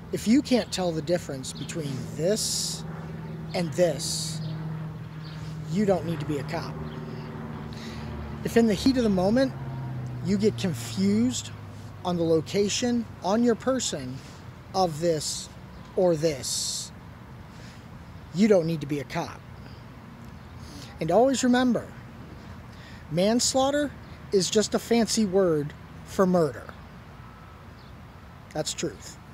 If you can't tell the difference between this and this, you don't need to be a cop. If in the heat of the moment, you get confused on the location on your person of this or this, you don't need to be a cop. And always remember, manslaughter is just a fancy word for murder. That's truth.